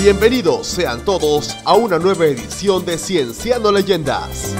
Bienvenidos sean todos a una nueva edición de Cienciano Leyendas.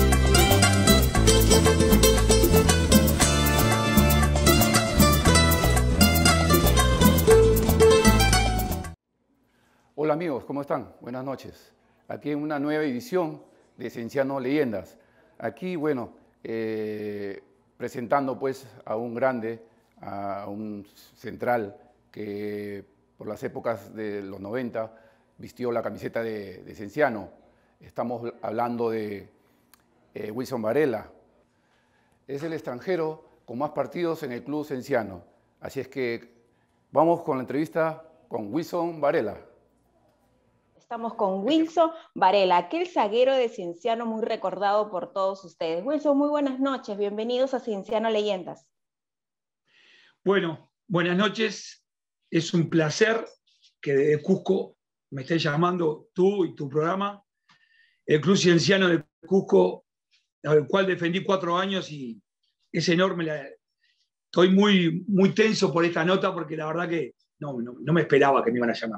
Hola amigos, ¿cómo están? Buenas noches. Aquí en una nueva edición de Cienciano Leyendas. Aquí, bueno, presentando pues a un grande, a un central que por las épocas de los 90 vistió la camiseta de Cienciano. Estamos hablando de Wilson Varela. Es el extranjero con más partidos en el club Cienciano. Así es que vamos con la entrevista con Wilson Varela. Estamos con Wilson Varela, aquel zaguero de Cienciano muy recordado por todos ustedes. Wilson, muy buenas noches, bienvenidos a Cienciano Leyendas. Bueno, buenas noches. Es un placer que desde Cusco me estés llamando tú y tu programa. El Club Cienciano de Cusco, al cual defendí 4 años, y es enorme. Estoy muy tenso por esta nota porque la verdad que no me esperaba que me iban a llamar.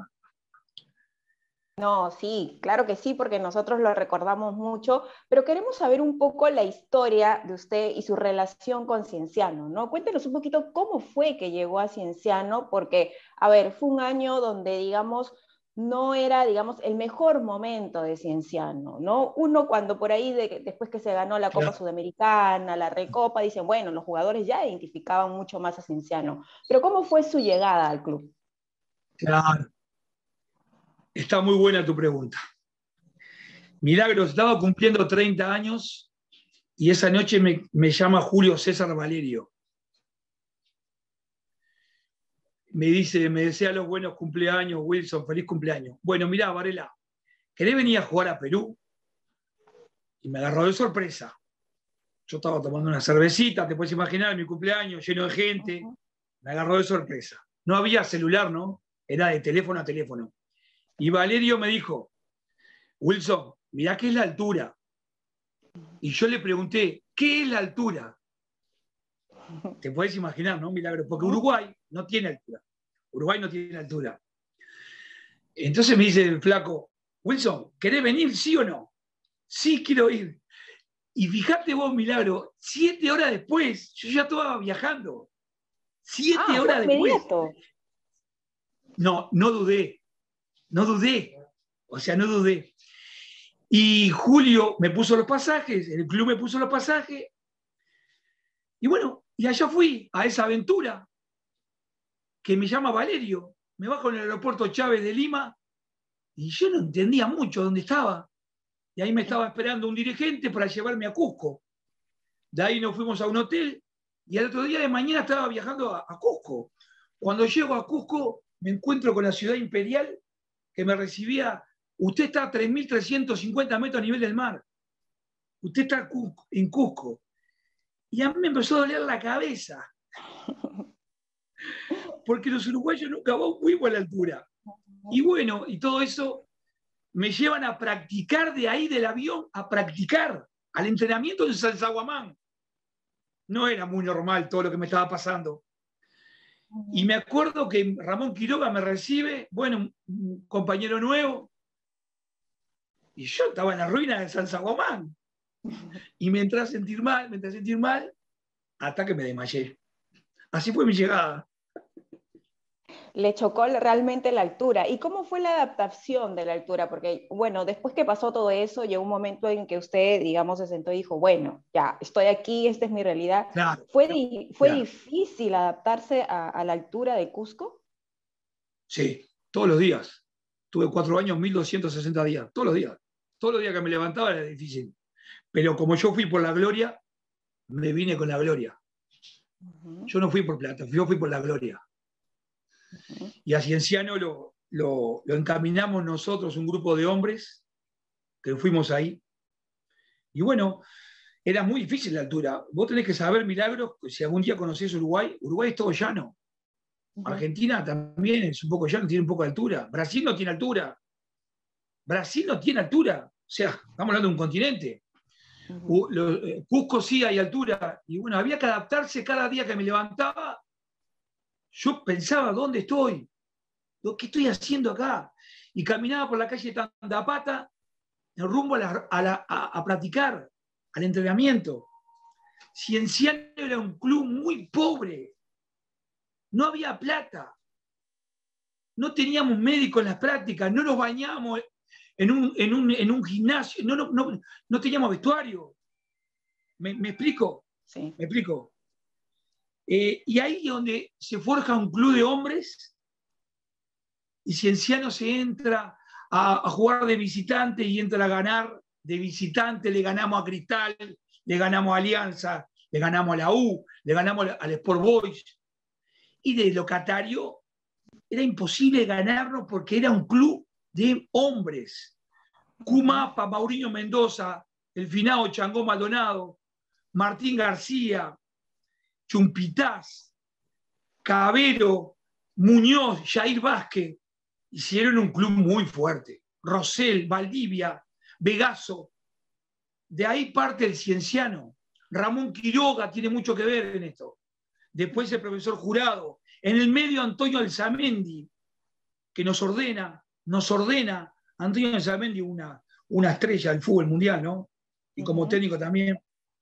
No, sí, claro que sí, porque nosotros lo recordamos mucho, pero queremos saber un poco la historia de usted y su relación con Cienciano, ¿no? Cuéntenos un poquito cómo fue que llegó a Cienciano, porque, a ver, fue un año donde, digamos, no era, digamos, el mejor momento de Cienciano, ¿no? Uno cuando por ahí, después que se ganó la Copa Sudamericana, la Recopa, dicen, bueno, los jugadores ya identificaban mucho más a Cienciano, pero ¿cómo fue su llegada al club? Claro. Está muy buena tu pregunta. Milagros, estaba cumpliendo 30 años y esa noche me llama Julio César Valerio. Me desea los buenos cumpleaños, Wilson, feliz cumpleaños. Bueno, mirá, Varela, ¿querés venir a jugar a Perú? Y me agarró de sorpresa. Yo estaba tomando una cervecita, te puedes imaginar, mi cumpleaños lleno de gente. Me agarró de sorpresa. No había celular, ¿no? Era de teléfono a teléfono. Y Valerio me dijo, Wilson, mirá qué es la altura. Y yo le pregunté, ¿qué es la altura? Te puedes imaginar, ¿no, Milagro? Porque Uruguay no tiene altura. Uruguay no tiene altura. Entonces me dice el flaco, Wilson, ¿querés venir, sí o no? Sí, quiero ir. Y fíjate vos, Milagro, 7 horas después, yo ya estaba viajando. 7 horas después. No dudé. No dudé. Y Julio me puso los pasajes, el club me puso los pasajes. Y bueno, y allá fui a esa aventura que me llama Valerio. Me bajo en el aeropuerto Chávez de Lima y yo no entendía mucho dónde estaba. Y ahí me estaba esperando un dirigente para llevarme a Cusco. De ahí nos fuimos a un hotel y al otro día de mañana estaba viajando a Cusco. Cuando llego a Cusco me encuentro con la ciudad imperial que me recibía. Usted está a 3.350 metros a nivel del mar. Usted está en Cusco. Y a mí me empezó a doler la cabeza. Porque los uruguayos nunca fuimos a la altura. Y bueno, y todo eso me llevan a practicar de ahí del avión, a practicar al entrenamiento en Salzaguamán. No era muy normal todo lo que me estaba pasando. Y me acuerdo que Ramón Quiroga me recibe, bueno, un compañero nuevo, y yo estaba en la ruina de Salzaguamán. Y me entré a sentir mal, hasta que me desmayé. Así fue mi llegada. Le chocó realmente la altura. ¿Y cómo fue la adaptación de la altura? Porque, bueno, después que pasó todo eso, llegó un momento en que usted, digamos, se sentó y dijo, bueno, ya, estoy aquí, esta es mi realidad. Claro, ¿Fue difícil adaptarse a la altura de Cusco? Sí, todos los días. Tuve 4 años, 1.260 días, todos los días. Todos los días que me levantaba era difícil. Pero como yo fui por la gloria, me vine con la gloria. Yo no fui por plata, yo fui por la gloria. Y a Cienciano lo encaminamos nosotros, un grupo de hombres que fuimos ahí. Y bueno, era muy difícil la altura. Vos tenés que saber, Milagros, si algún día conocés Uruguay, Uruguay es todo llano. Argentina también es un poco llano, tiene un poco de altura. Brasil no tiene altura. O sea, estamos hablando de un continente. Cusco sí hay altura. Y bueno, había que adaptarse cada día que me levantaba. Yo pensaba, ¿dónde estoy? ¿Qué estoy haciendo acá? y caminaba por la calle Tandapata en rumbo a practicar, al entrenamiento. Cienciano era un club muy pobre, no había plata, no teníamos médicos en las prácticas, no nos bañábamos en un gimnasio, no teníamos vestuario. ¿Me explico? Sí. ¿Me explico? Y ahí es donde se forja un club de hombres y Cienciano se entra a jugar de visitante y entra a ganar de visitante. Le ganamos a Cristal, le ganamos a Alianza, le ganamos a la U, le ganamos al Sport Boys. Y de locatario era imposible ganarnos porque era un club de hombres. Cumapa, Mauriño Mendoza, el finado Changó Maldonado, Martín García, Chumpitaz, Cabero, Muñoz, Jair Vázquez, hicieron un club muy fuerte. Rosell, Valdivia, Vegaso. De ahí parte el Cienciano. Ramón Quiroga tiene mucho que ver en esto. Después el profesor Jurado. En el medio Antonio Alzamendi, que nos ordena. Antonio Alzamendi, una estrella del fútbol mundial, ¿no? Y como técnico también.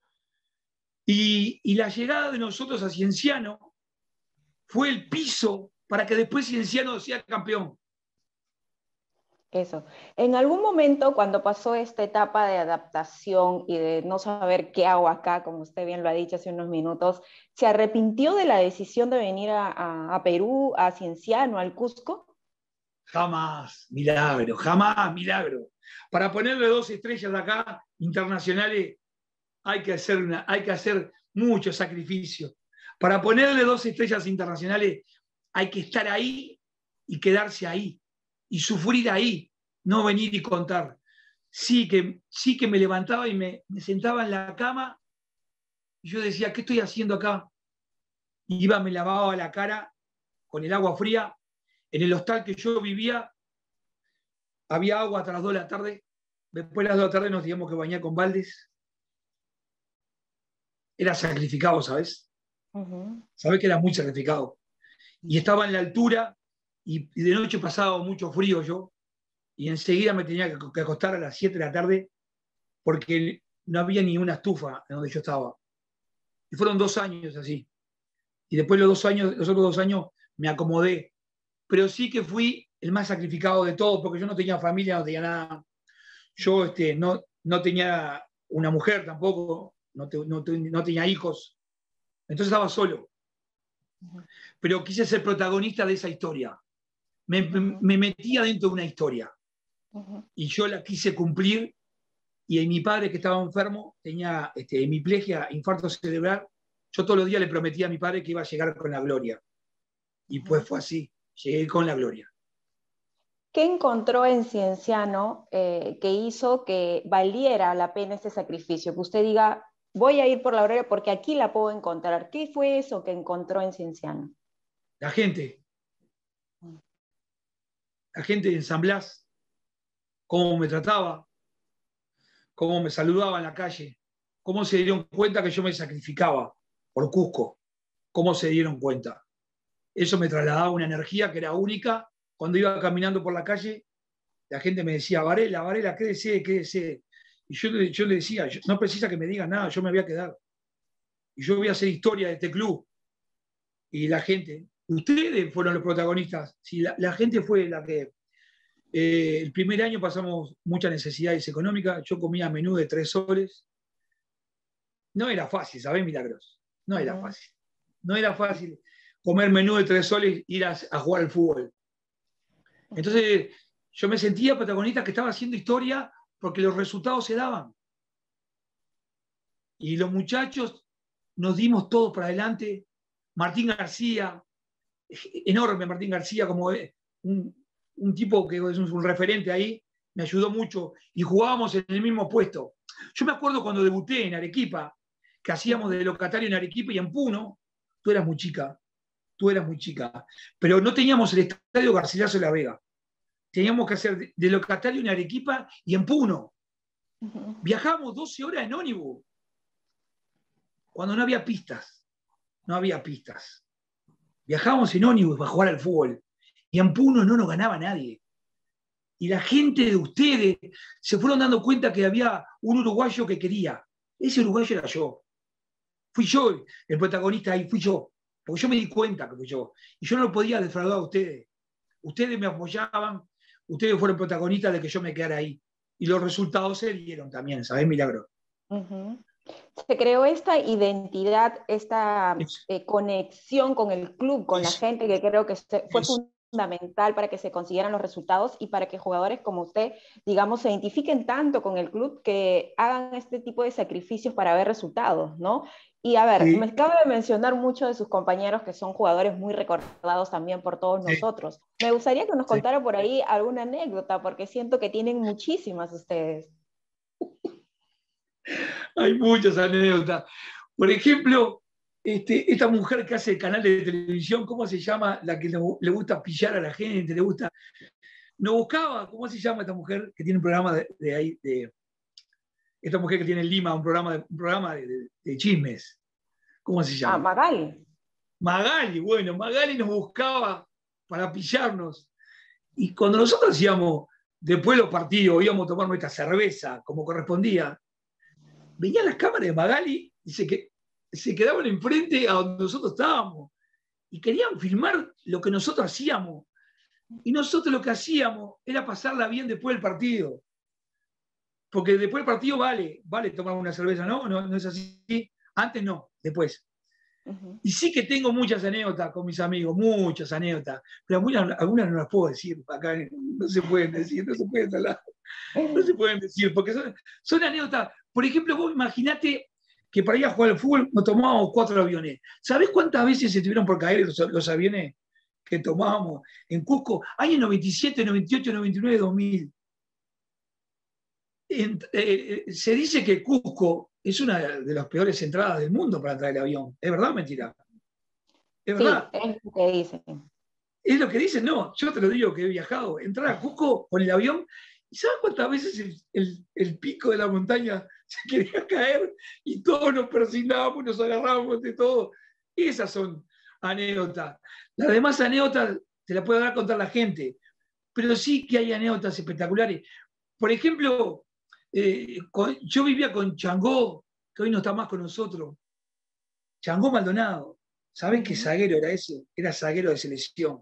Y la llegada de nosotros a Cienciano fue el piso para que después Cienciano sea campeón. Eso. En algún momento, cuando pasó esta etapa de adaptación y de no saber qué hago acá, como usted bien lo ha dicho hace unos minutos, ¿se arrepintió de la decisión de venir a Perú, a Cienciano, al Cusco? Jamás, milagro, jamás, milagro. Para ponerle 2 estrellas acá, internacionales, hay que hacer mucho sacrificio. Para ponerle 2 estrellas internacionales, hay que estar ahí y quedarse ahí. Y sufrir ahí, no venir y contar. Sí que me levantaba y me sentaba en la cama y yo decía, ¿qué estoy haciendo acá? Y iba, me lavaba la cara con el agua fría. En el hostal que yo vivía había agua hasta las 2 de la tarde. Después de las 2 de la tarde nos teníamos que bañar con baldes. Era sacrificado, ¿sabes? Sabés que era muy sacrificado. Y estaba en la altura y de noche pasaba mucho frío yo. Y enseguida me tenía que acostar a las 7 de la tarde porque no había ni una estufa en donde yo estaba. Y fueron 2 años así. Y después los otros 2 años me acomodé. Pero sí que fui el más sacrificado de todos porque yo no tenía familia, no tenía nada. Yo no tenía una mujer tampoco, no tenía hijos. Entonces estaba solo. Pero quise ser protagonista de esa historia. Me metía dentro de una historia. Y yo la quise cumplir. Y mi padre, que estaba enfermo, tenía hemiplegia, infarto cerebral. Yo todos los días le prometía a mi padre que iba a llegar con la gloria. Y pues fue así, llegué con la gloria. ¿Qué encontró en Cienciano que hizo que valiera la pena ese sacrificio? Que usted diga, voy a ir por la gloria porque aquí la puedo encontrar. ¿Qué fue eso que encontró en Cienciano? La gente de San Blas, cómo me trataba, cómo me saludaba en la calle, cómo se dieron cuenta que yo me sacrificaba por Cusco, cómo se dieron cuenta. Eso me trasladaba una energía que era única. Cuando iba caminando por la calle, la gente me decía, Varela, quédese. Y yo le decía, no precisa que me digan nada, yo me voy a quedar. Y yo voy a hacer historia de este club. Y la gente, ustedes fueron los protagonistas. Sí, la gente fue la que... el primer año pasamos muchas necesidades económicas. Yo comía menú de 3 soles. No era fácil, ¿sabés, Milagros? No era fácil. No era fácil comer menú de 3 soles e ir a jugar al fútbol. Entonces yo me sentía protagonista que estaba haciendo historia porque los resultados se daban. Y los muchachos nos dimos todos para adelante. Martín García, enorme Martín García, como un tipo que es un referente ahí, me ayudó mucho y jugábamos en el mismo puesto. Yo me acuerdo cuando debuté en Arequipa, que hacíamos de locatario en Arequipa y en Puno. Tú eras muy chica, pero no teníamos el estadio Garcilaso de la Vega. Teníamos que hacer de locatario en Arequipa y en Puno. Viajábamos 12 horas en ómnibus, cuando no había pistas. Viajábamos en ómnibus para jugar al fútbol. Y en Puno no nos ganaba nadie. y la gente de ustedes se fueron dando cuenta que había un uruguayo que quería. Ese uruguayo era yo. Fui yo el protagonista ahí, fui yo. Porque yo me di cuenta que fui yo. Y yo no lo podía defraudar a ustedes. Ustedes me apoyaban, ustedes fueron protagonistas de que yo me quedara ahí. Y los resultados se dieron también, ¿sabes, Milagro? Se creó esta identidad, esta conexión con el club, con la gente, que creo que fue fundamental para que se consiguieran los resultados y para que jugadores como usted, digamos, se identifiquen tanto con el club que hagan este tipo de sacrificios para ver resultados, ¿no? Y a ver, me acaba de mencionar muchos de sus compañeros que son jugadores muy recordados también por todos nosotros. Me gustaría que nos contara por ahí alguna anécdota, porque siento que tienen muchísimas ustedes. Hay muchas anécdotas. Por ejemplo, esta mujer que hace canal de televisión, ¿cómo se llama? La que le gusta pillar a la gente, le gusta... Nos buscaba, ¿cómo se llama esta mujer que tiene un programa esta mujer que tiene en Lima un programa de chismes? ¿Cómo se llama? Magali. Magali, bueno, Magali nos buscaba para pillarnos. Y cuando nosotros hacíamos, después de los partidos, íbamos a tomar nuestra cerveza, como correspondía, venían las cámaras de Magali y se quedaban enfrente a donde nosotros estábamos. Y querían filmar lo que nosotros hacíamos. Y nosotros lo que hacíamos era pasarla bien después del partido. Porque después del partido vale tomar una cerveza, ¿no? No es así. Antes no, después. Y sí que tengo muchas anécdotas con mis amigos, muchas anécdotas, pero algunas no las puedo decir acá, no se pueden decir, no se pueden hablar, no se pueden decir, porque son anécdotas. Por ejemplo, vos imaginate que para ir a jugar al fútbol nos tomábamos 4 aviones. ¿Sabés cuántas veces se tuvieron por caer los aviones que tomábamos en Cusco? Años 97, 98, 99, 2000. Se dice que Cusco es una de las peores entradas del mundo para entrar el avión. ¿Es verdad o mentira? ¿Es verdad? Sí, es lo que dicen. Es lo que dicen, no. Yo te lo digo que he viajado. Entrar a Cusco con el avión, ¿y sabes cuántas veces el pico de la montaña se quería caer y todos nos persignábamos, nos agarrábamos de todo? Esas son anécdotas. Las demás anécdotas te las puede dar a contar la gente, pero sí que hay anécdotas espectaculares. Por ejemplo, yo vivía con Changó, que hoy no está más con nosotros. Changó Maldonado. ¿Sabés qué zaguero era ese? Era zaguero de selección.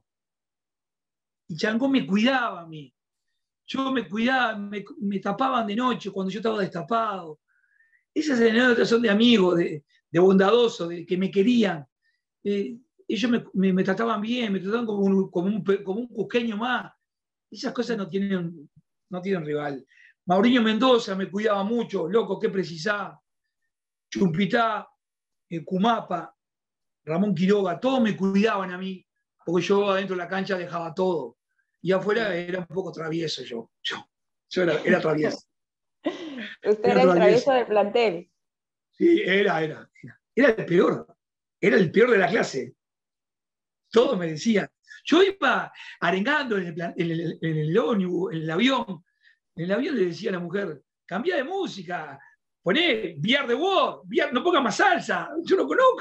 Y Changó me cuidaba a mí. Yo me cuidaba, me tapaban de noche cuando yo estaba destapado. Esas anécdotas son de amigos, de bondadosos, de que me querían. Ellos me trataban bien, me trataban como un cusqueño más. Esas cosas no tienen rival. Mauriño Mendoza me cuidaba mucho, loco, ¿qué precisaba? Chumpitá, Cumapa, Ramón Quiroga, todos me cuidaban a mí, porque yo adentro de la cancha dejaba todo. Y afuera era un poco travieso yo era travieso. ¿Usted era el travieso del plantel? Sí, era el peor. Era el peor de la clase. Todos me decían. Yo iba arengando en el ómnibus, en el avión. En el avión le decía a la mujer, cambia de música, poné Biar de War, no ponga más salsa. Yo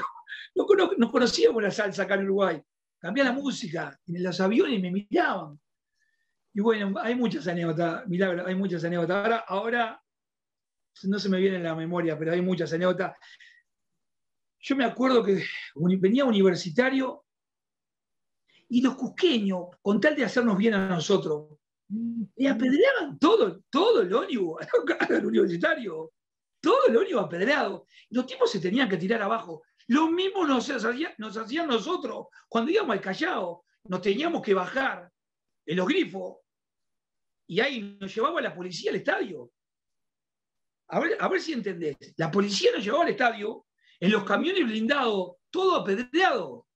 no conocíamos la salsa acá en Uruguay. Cambia la música. En los aviones me miraban. Y bueno, hay muchas anécdotas, Milagro, hay muchas anécdotas. Ahora no se me viene en la memoria, pero hay muchas anécdotas. Yo me acuerdo que venía Universitario y los cusqueños, con tal de hacernos bien a nosotros, le apedreaban todo el ómnibus al Universitario. Todo el ómnibus apedreado. Los tipos se tenían que tirar abajo. Lo mismo nos hacían nosotros cuando íbamos al Callao. Nos teníamos que bajar en los grifos y ahí nos llevaba la policía al estadio. A ver si entendés. La policía nos llevaba al estadio en los camiones blindados, todo apedreado.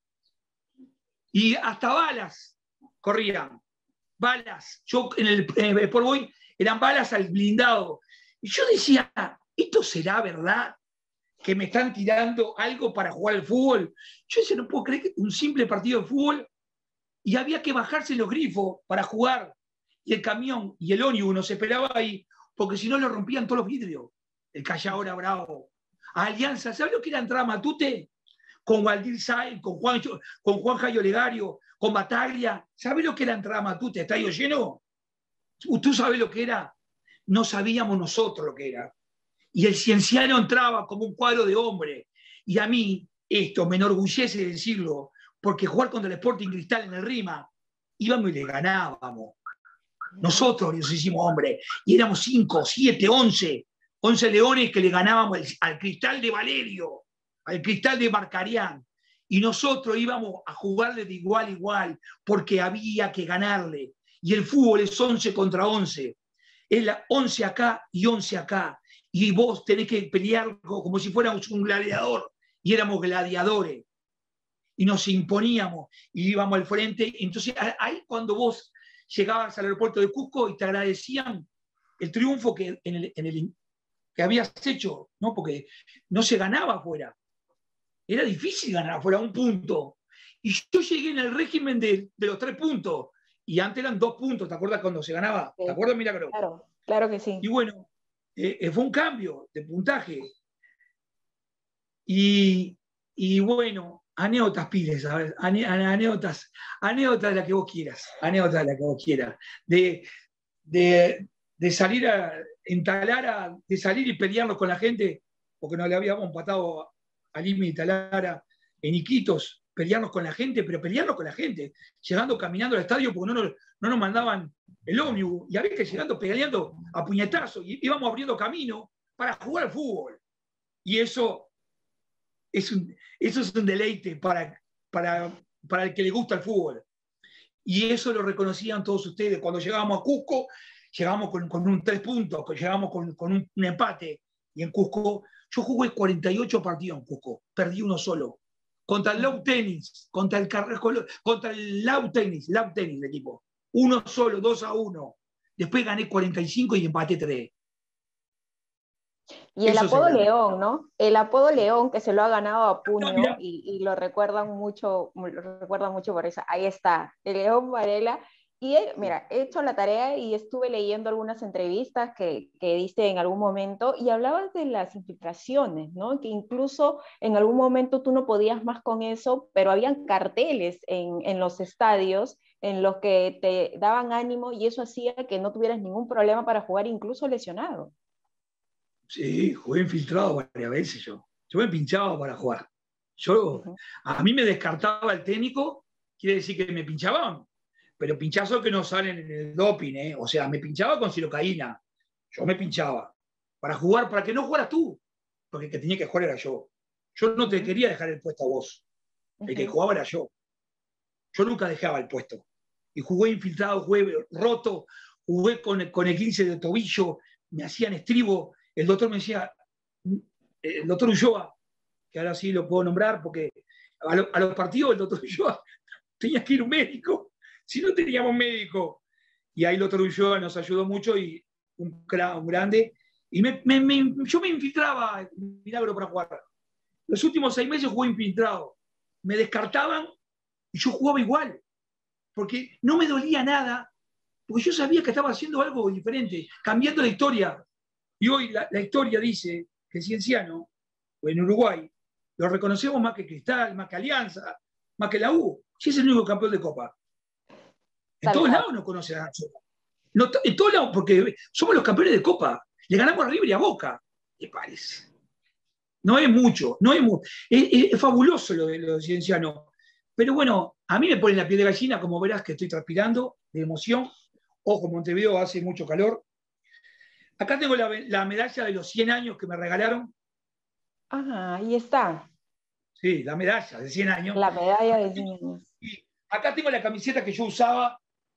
Y hasta balas corrían. Balas. Yo en el Sport Boys eran balas al blindado. Y yo decía, ¿esto será verdad? ¿Que me están tirando algo para jugar al fútbol? Yo decía, no puedo creer que un simple partido de fútbol y había que bajarse los grifos para jugar. Y el camión y el ómnibus nos esperaba ahí, porque si no lo rompían todos los vidrios. El Callao era bravo. A Alianza, ¿sabes lo que era entrar a Matute? Con Waldir Sáenz, con Juan Jayo Legario, con Bataglia. ¿Sabes lo que era entrar a Matute? ¿Estadio lleno? ¿Tú sabés lo que era? No sabíamos nosotros lo que era. Y el Cienciano entraba como un cuadro de hombre. Y a mí, esto me enorgullece decirlo, porque jugar contra el Sporting Cristal en el Rima, íbamos y le ganábamos. Nosotros nos hicimos hombres. Y éramos 5, 7, 11 leones que le ganábamos al Cristal de Valerio, al Cristal de Marcarián. Y nosotros íbamos a jugarle de igual a igual, porque había que ganarle. Y el fútbol es 11 contra 11. Es 11 acá y 11 acá. Y vos tenés que pelear como si fuéramos un gladiador. Y éramos gladiadores. Y nos imponíamos y íbamos al frente. Entonces, ahí cuando vos llegabas al aeropuerto de Cusco y te agradecían el triunfo que habías hecho, ¿no? Porque no se ganaba afuera. Era difícil ganar afuera 1 punto. Y yo llegué en el régimen de los 3 puntos. Y antes eran 2 puntos, ¿te acuerdas cuando se ganaba? Sí. ¿Te acuerdas, Milagro? Claro, claro que sí. Y bueno, fue un cambio de puntaje. Y bueno, anécdotas pides, ¿sabes? Anécdotas de las que vos quieras. Anécdotas de las que vos quieras. De salir de salir y pelearnos con la gente, porque nos le habíamos empatado a Lima y Talara en Iquitos, pelearnos con la gente, pero pelearnos con la gente, llegando caminando al estadio porque no nos mandaban el ómnibus, y había que llegando peleando a puñetazos, y íbamos abriendo camino para jugar al fútbol. Y eso es un deleite para el que le gusta el fútbol. Y eso lo reconocían todos ustedes. Cuando llegábamos a Cusco, llegábamos con un 3 puntos, llegábamos con un empate. Y en Cusco, yo jugué 48 partidos en Cusco, perdí 1 solo. Contra el Lau Tenis, contra el Lau Tenis, el equipo. 1 solo, 2-1. Después gané 45 y empaté 3. Y el apodo León, ¿no? El apodo León, que se lo ha ganado a puño y lo recuerdan mucho por eso. Ahí está, el León Varela. Y mira, he hecho la tarea y estuve leyendo algunas entrevistas que diste en algún momento y hablabas de las infiltraciones, ¿no? Que incluso en algún momento tú no podías más con eso, pero habían carteles en los estadios en los que te daban ánimo y eso hacía que no tuvieras ningún problema para jugar, incluso lesionado. Sí, jugué infiltrado varias veces yo. Yo me pinchaba para jugar. A mí me descartaba el técnico, quiere decir que me pinchaban, pero pinchazos que no salen en el doping, ¿eh? O sea, me pinchaba con silocaína. Yo me pinchaba para jugar, para que no jugaras tú, porque el que tenía que jugar era yo. Yo no te quería dejar el puesto a vos. El que jugaba era yo. Yo nunca dejaba el puesto. Y jugué infiltrado, jugué roto, jugué con el 15 de tobillo, me hacían estribo. El doctor me decía, el doctor Ulloa, que ahora sí lo puedo nombrar, porque a los partidos el doctor Ulloa tenía que ir un médico, si no teníamos médico. Y ahí el doctor Ulloa nos ayudó mucho y un grande. Y yo me infiltraba, Milagro, para jugar. Los últimos 6 meses jugué infiltrado. Me descartaban y yo jugaba igual, porque no me dolía nada, porque yo sabía que estaba haciendo algo diferente, cambiando la historia. Y hoy la historia dice que Cienciano, en Uruguay, lo reconocemos más que Cristal, más que Alianza, más que la U. Sí, es el único campeón de Copa. En todos lados nos conocen a nosotros. No, en todos lados, porque somos los campeones de Copa. Le ganamos a River y a Boca. ¿Te parece? No es mucho, no es mucho. Es fabuloso lo de Cienciano. Pero bueno, a mí me pone la piel de gallina, como verás que estoy transpirando de emoción. Ojo, Montevideo hace mucho calor. Acá tengo la medalla de los 100 años que me regalaron. Ajá, ahí está. Sí, la medalla de 100 años. La medalla de 100 años. Y acá tengo la camiseta que yo usaba.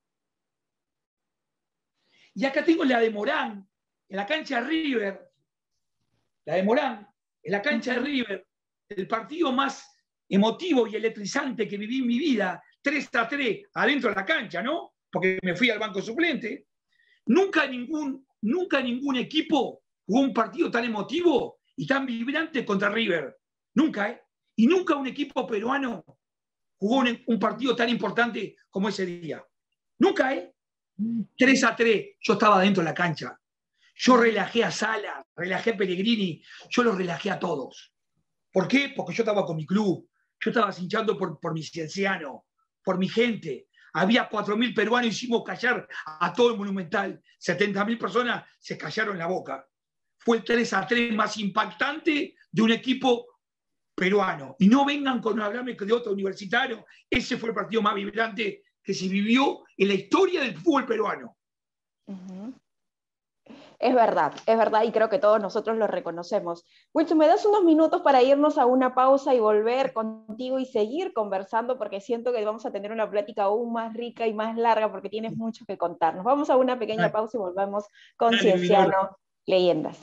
Y acá tengo la de Morán, en la cancha de River. La de Morán, en la cancha de River. El partido más emotivo y electrizante que viví en mi vida. 3-3, adentro de la cancha, ¿no? Porque me fui al banco suplente. Nunca ningún equipo jugó un partido tan emotivo y tan vibrante contra River. Nunca, ¿eh? Y nunca un equipo peruano jugó un partido tan importante como ese día. Nunca, ¿eh? 3-3, yo estaba dentro de la cancha. Yo relajé a Sala, relajé a Pellegrini, yo los relajé a todos. ¿Por qué? Porque yo estaba con mi club, yo estaba hinchando por mi Cienciano, por mi gente. había 4.000 peruanos, hicimos callar a todo el Monumental. 70.000 personas se callaron la boca. Fue el 3-3 más impactante de un equipo peruano. Y no vengan con hablarme de otro universitario. Ese fue el partido más vibrante que se vivió en la historia del fútbol peruano. Uh-huh. Es verdad, y creo que todos nosotros lo reconocemos. Wilson, ¿me das unos minutos para irnos a una pausa y volver contigo y seguir conversando? Porque siento que vamos a tener una plática aún más rica y más larga porque tienes mucho que contarnos. Vamos a una pequeña pausa y volvemos con Cienciano Leyendas.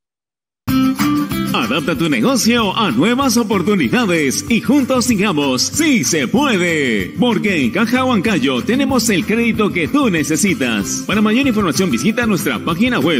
Adapta tu negocio a nuevas oportunidades y juntos digamos, ¡sí se puede! Porque en Caja Huancayo tenemos el crédito que tú necesitas. Para mayor información visita nuestra página web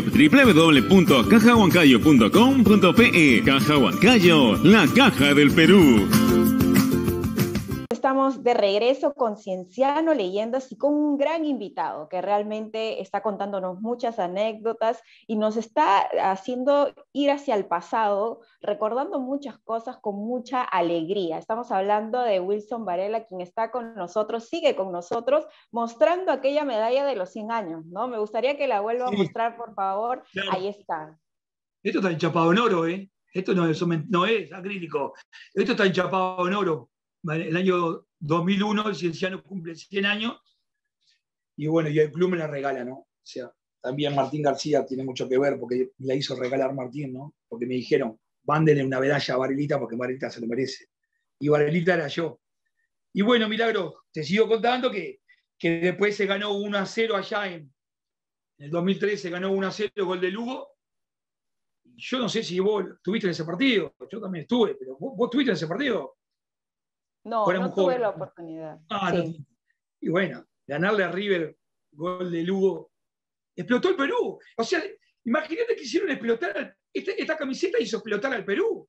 www.cajahuancayo.com.pe. Caja Huancayo, la caja del Perú. Estamos de regreso con Cienciano Leyendas y con un gran invitado que realmente está contándonos muchas anécdotas y nos está haciendo ir hacia el pasado, recordando muchas cosas con mucha alegría. Estamos hablando de Wilson Varela, quien está con nosotros, sigue con nosotros, mostrando aquella medalla de los 100 años, ¿no? Me gustaría que la vuelva a mostrar, por favor. Claro. Ahí está. Esto está enchapado en oro, ¿eh? Esto no es acrílico. Esto está enchapado en oro. El año 2001 el Cienciano cumple 100 años y bueno, y el club me la regala, ¿no? O sea, también Martín García tiene mucho que ver porque me la hizo regalar Martín, ¿no? Porque me dijeron, mándenle una medalla a Varelita porque Varelita se lo merece. Y Varelita era yo. Y bueno, Milagro, te sigo contando que después se ganó 1-0 allá en el 2003, se ganó 1-0 gol de Lugo. Yo no sé si vos estuviste en ese partido, yo también estuve, pero ¿vos estuviste en ese partido? No, no tuve la oportunidad. Sí. No. Y bueno, ganarle a River, gol de Lugo, explotó el Perú. O sea, imagínate que hicieron explotar, esta camiseta hizo explotar al Perú.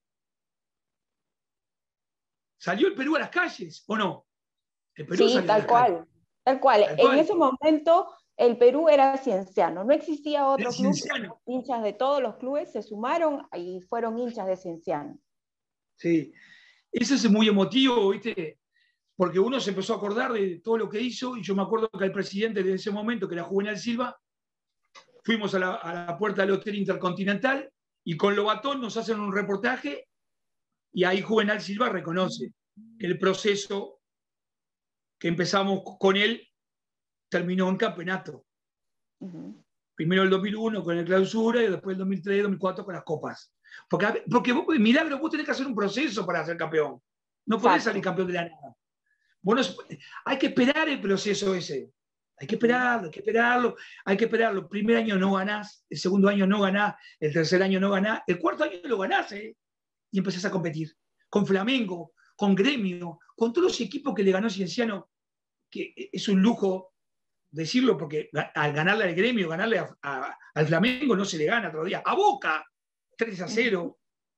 Salió el Perú a las calles, ¿o no? El Perú sí, tal cual. En ese momento el Perú era Cienciano, no existía otro club. Hinchas de todos los clubes se sumaron y fueron hinchas de Cienciano. Sí. Eso es muy emotivo, ¿viste? Porque uno se empezó a acordar de todo lo que hizo, y yo me acuerdo que el presidente de ese momento, que era Juvenal Silva, fuimos a la puerta del Hotel Intercontinental y con Lobatón nos hacen un reportaje y ahí Juvenal Silva reconoce que el proceso que empezamos con él terminó en campeonato. Uh-huh. Primero el 2001 con el clausura y después el 2003 y 2004 con las copas. Porque vos, Milagro, vos tenés que hacer un proceso para ser campeón. No podés salir campeón de la nada. Hay que esperar el proceso ese. Hay que esperarlo. Hay que esperarlo. El primer año no ganás, el segundo año no ganás, el tercer año no ganás, el cuarto año lo ganás, y empezás a competir. Con Flamengo, con Gremio, con todos los equipos que le ganó Cienciano, que es un lujo decirlo, porque al ganarle al Gremio, ganarle al Flamengo no se le gana otro día. A Boca, 3-0.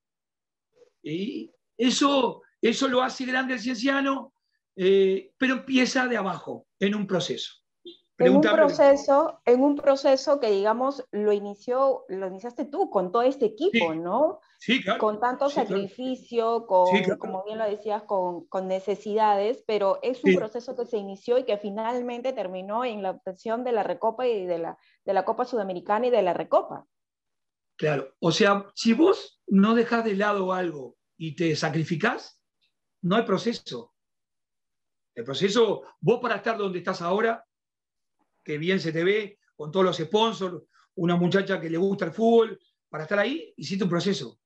Y eso lo hace grande el Cienciano, pero empieza de abajo, en un proceso. En un proceso que, digamos, lo iniciaste tú con todo este equipo, sí, ¿no? Sí, claro. Con tanto sacrificio, claro. Como bien lo decías, con necesidades, pero es un proceso que se inició y que finalmente terminó en la obtención de la Recopa y de la Copa Sudamericana y de la Recopa. Claro, o sea, si vos no dejás de lado algo y te sacrificás, no hay proceso. El proceso, vos para estar donde estás ahora, que bien se te ve, con todos los sponsors, una muchacha que le gusta el fútbol, para estar ahí, hiciste un proceso.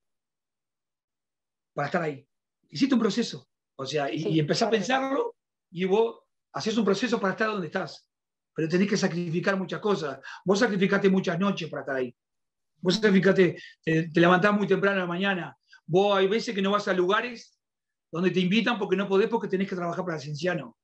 Para estar ahí. Hiciste un proceso. O sea, y empezás a pensarlo, y vos haces un proceso para estar donde estás. Pero tenés que sacrificar muchas cosas. Vos sacrificaste muchas noches para estar ahí. Vos sacrificaste, te levantás muy temprano en la mañana. Vos hay veces que no vas a lugares donde te invitan porque no podés, porque tenés que trabajar para el Cienciano.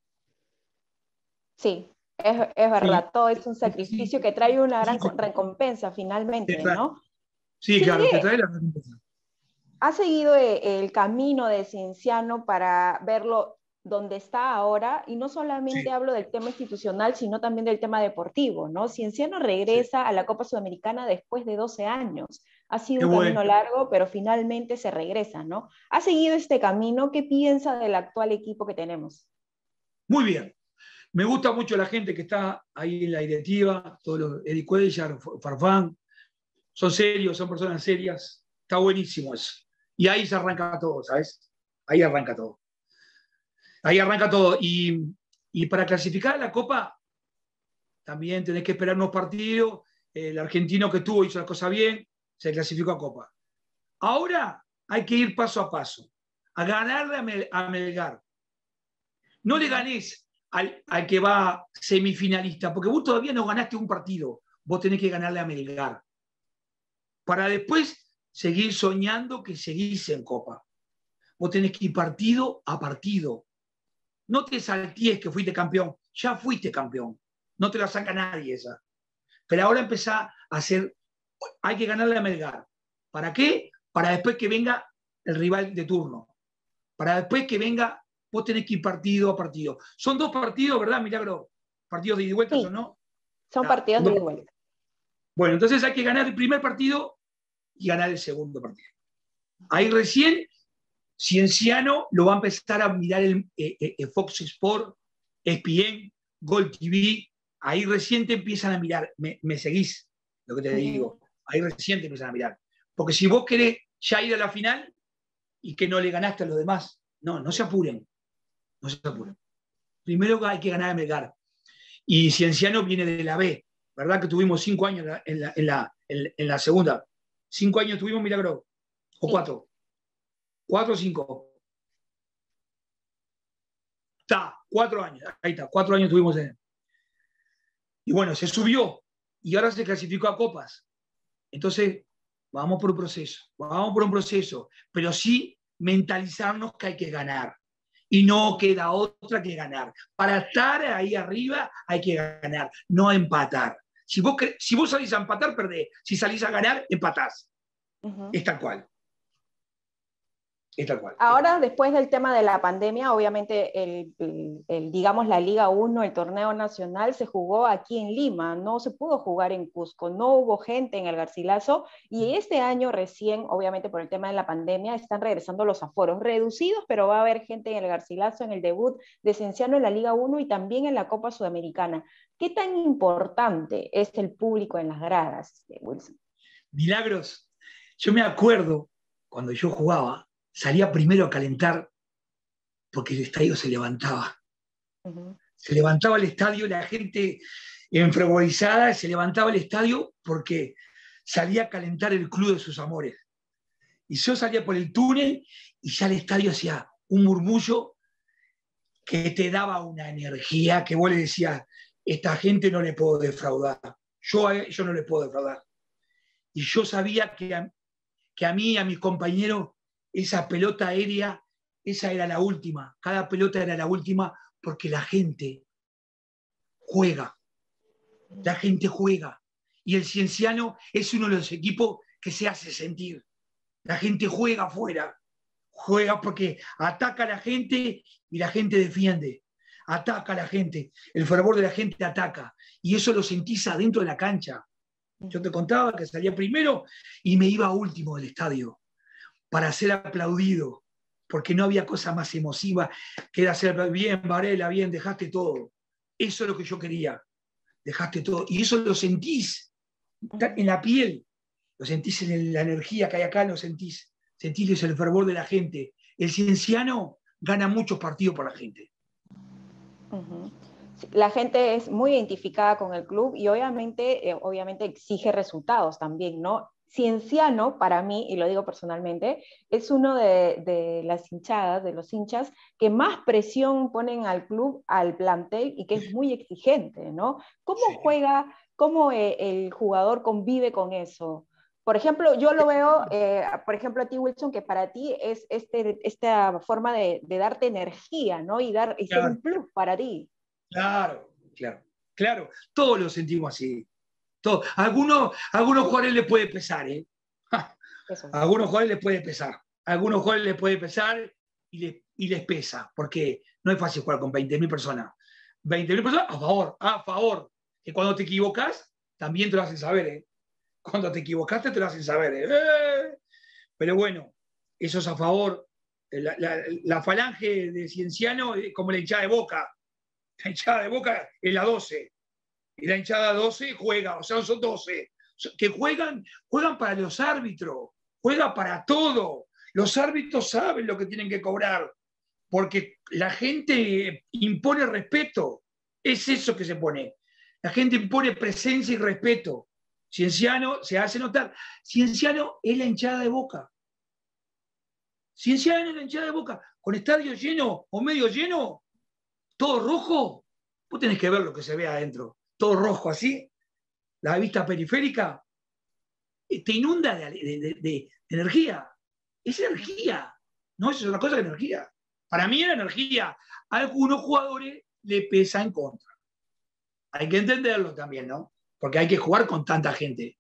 Sí. Es verdad, todo es un sacrificio que trae una gran recompensa finalmente, ¿no? Sí, claro, te trae la recompensa. ¿Ha seguido el camino de Cienciano para verlo donde está ahora? Y no solamente hablo del tema institucional, sino también del tema deportivo, ¿no? Cienciano regresa a la Copa Sudamericana después de 12 años. Ha sido un camino largo, pero finalmente se regresa, ¿no? ¿Ha seguido este camino? ¿Qué piensa del actual equipo que tenemos? Muy bien. Me gusta mucho la gente que está ahí en la directiva, todos los Eddie Cuellar, Farfán, son serios, son personas serias, está buenísimo eso. Y ahí se arranca todo, ¿sabes? Ahí arranca todo. Ahí arranca todo. Y para clasificar a la Copa, también tenés que esperar unos partidos. El argentino que tuvo hizo la cosa bien, se clasificó a Copa. Ahora hay que ir paso a paso, a ganarle a Melgar. No le ganés al que va semifinalista, porque vos todavía no ganaste un partido. Vos tenés que ganarle a Melgar. Para después seguir soñando que seguís en Copa. Vos tenés que ir partido a partido. No te saltíes que fuiste campeón. Ya fuiste campeón. No te la saca nadie esa. Pero ahora empezá a hacer... Hay que ganarle a Melgar. ¿Para qué? Para después que venga el rival de turno. Para después que venga... Vos tenés que ir partido a partido. Son 2 partidos, ¿verdad, Milagro? ¿Partidos de ida y vuelta, Sí, o no? son partidos de ida y vuelta. Bueno, entonces hay que ganar el primer partido y ganar el segundo partido. Ahí recién Cienciano lo va a empezar a mirar el Fox Sport, ESPN, Gol TV. Ahí recién te empiezan a mirar. ¿Me seguís lo que te digo? Ahí recién te empiezan a mirar. Porque si vos querés ya ir a la final y que no le ganaste a los demás, no se apuren. No se apuren. Primero hay que ganar a Melgar. Y Cienciano viene de la B, ¿verdad? Que tuvimos 5 años en la segunda. 5 años tuvimos, Milagro. ¿O 4? 4 o 5. Está, 4 años. Ahí está, 4 años tuvimos en él. Y bueno, se subió. Y ahora se clasificó a Copas. Entonces, vamos por un proceso. Vamos por un proceso. Pero sí mentalizarnos que hay que ganar. Y no queda otra que ganar. Para estar ahí arriba hay que ganar, no empatar. Si vos salís a empatar, perdés. Si salís a ganar, empatás. Es tal cual. Es tal cual. Ahora, después del tema de la pandemia, obviamente, digamos, la Liga 1, el torneo nacional, se jugó aquí en Lima, no se pudo jugar en Cusco, no hubo gente en el Garcilaso, y este año recién, obviamente por el tema de la pandemia, están regresando los aforos reducidos, pero va a haber gente en el Garcilaso, en el debut de Cienciano en la Liga 1 y también en la Copa Sudamericana. ¿Qué tan importante es el público en las gradas, Wilson? Milagros, yo me acuerdo, cuando yo jugaba, salía primero a calentar porque el estadio se levantaba. Se levantaba el estadio, la gente enfervorizada, se levantaba el estadio porque salía a calentar el club de sus amores. Y yo salía por el túnel y ya el estadio hacía un murmullo que te daba una energía que vos le decías, esta gente no le puedo defraudar. Yo no le puedo defraudar. Y yo sabía que a mí y a mis compañeros esa pelota aérea, esa era la última. Cada pelota era la última porque la gente juega. La gente juega. Y el Cienciano es uno de los equipos que se hace sentir. La gente juega afuera. Juega porque ataca a la gente y la gente defiende. Ataca a la gente. El fervor de la gente ataca. Y eso lo sentís adentro de la cancha. Yo te contaba que salía primero y me iba último del estadio para ser aplaudido, porque no había cosa más emotiva que era ser bien, Varela, bien, dejaste todo. Eso es lo que yo quería, dejaste todo. Y eso lo sentís en la piel, lo sentís en la energía que hay acá, lo sentís el fervor de la gente. El Cienciano gana muchos partidos por la gente. La gente es muy identificada con el club y obviamente exige resultados también, ¿no? Cienciano, para mí, y lo digo personalmente, es uno de las hinchadas, de los hinchas, que más presión ponen al club, al plantel, y que es muy exigente, ¿no? ¿Cómo juega, cómo el jugador convive con eso? Por ejemplo, yo lo veo, por ejemplo, a ti, Wilson, que para ti es esta forma de darte energía, ¿no? Y ser un plus para ti. Claro. Todos lo sentimos así. Algunos jugadores les puede pesar, ¿eh? Algunos jugadores les puede pesar y les pesa, porque no es fácil jugar con 20.000 personas. 20.000 personas a favor. Que cuando te equivocas, también te lo hacen saber, ¿eh? Cuando te equivocaste, te lo hacen saber, ¿eh? Pero bueno, eso es a favor. La falange de Cienciano es como la hinchada de Boca. La hinchada de Boca es la 12. Y la hinchada 12 juega, o sea, son 12. Que juegan para los árbitros, juega para todo. Los árbitros saben lo que tienen que cobrar, porque la gente impone respeto. Es eso que se pone. La gente impone presencia y respeto. Cienciano se hace notar. Cienciano es la hinchada de Boca. Cienciano es la hinchada de Boca. Con estadio lleno o medio lleno, todo rojo, vos tenés que ver lo que se ve adentro. Todo rojo así, la vista periférica, te inunda de energía. Es energía. No, eso es otra cosa que energía. Para mí es energía. A algunos jugadores le pesa en contra. Hay que entenderlo también, ¿no? Porque hay que jugar con tanta gente.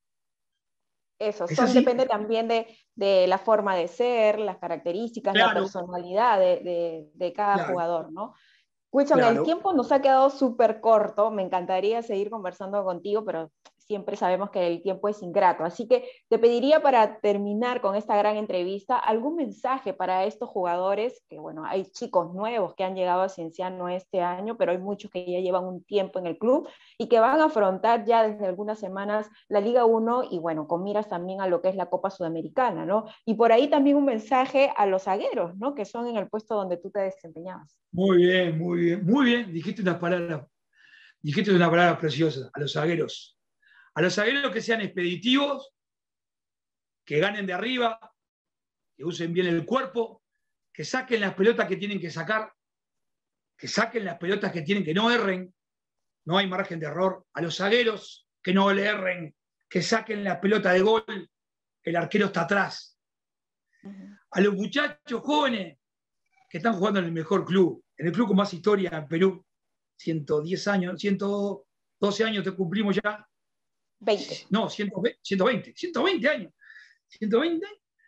Eso, depende también de la forma de ser, las características, claro, la personalidad de cada claro. jugador, ¿no? Wilson, claro. El tiempo nos ha quedado súper corto, me encantaría seguir conversando contigo, pero siempre sabemos que el tiempo es ingrato, así que te pediría para terminar con esta gran entrevista, algún mensaje para estos jugadores, que bueno, hay chicos nuevos que han llegado a Cienciano este año, pero hay muchos que ya llevan un tiempo en el club y que van a afrontar ya desde algunas semanas la Liga 1 y bueno, con miras también a lo que es la Copa Sudamericana, ¿no? Y por ahí también un mensaje a los zagueros, ¿no? Que son en el puesto donde tú te desempeñabas. Muy bien, muy bien, muy bien, dijiste una palabra preciosa, a los zagueros. A los zagueros que sean expeditivos, que ganen de arriba, que usen bien el cuerpo, que saquen las pelotas que tienen que sacar, que saquen las pelotas que tienen, que no erren, no hay margen de error. A los zagueros que no le erren, que saquen la pelota de gol, el arquero está atrás. A los muchachos jóvenes que están jugando en el mejor club, en el club con más historia en Perú, 110 años, 112 años te cumplimos ya. 20. No, 120 años. 120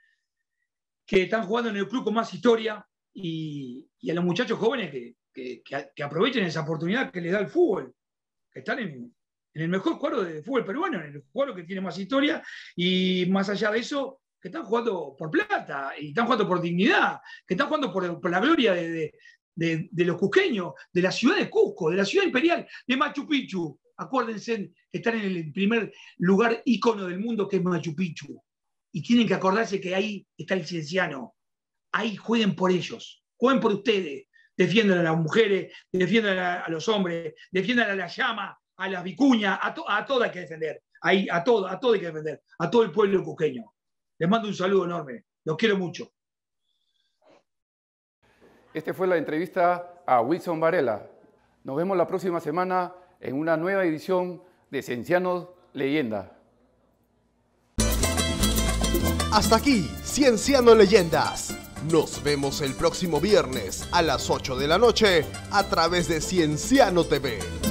que están jugando en el club con más historia y a los muchachos jóvenes que aprovechen esa oportunidad que les da el fútbol, que están en el mejor cuadro de fútbol peruano, en el cuadro que tiene más historia y más allá de eso, que están jugando por plata y están jugando por dignidad, que están jugando por la gloria de los cusqueños, de la ciudad de Cusco, de la ciudad imperial, de Machu Picchu. Acuérdense que están en el primer lugar ícono del mundo que es Machu Picchu. Y tienen que acordarse que ahí está el Cienciano. Ahí jueguen por ellos, jueguen por ustedes. Defiendan a las mujeres, defiendan a los hombres, defiendan a la llama, a las vicuñas, a todo hay que defender. Ahí, a todo hay que defender, a todo el pueblo cusqueño. Les mando un saludo enorme. Los quiero mucho. Esta fue la entrevista a Wilson Varela. Nos vemos la próxima semana en una nueva edición de Ciencianos Leyenda. Hasta aquí, Cienciano Leyendas. Nos vemos el próximo viernes a las 8 de la noche a través de Cienciano TV.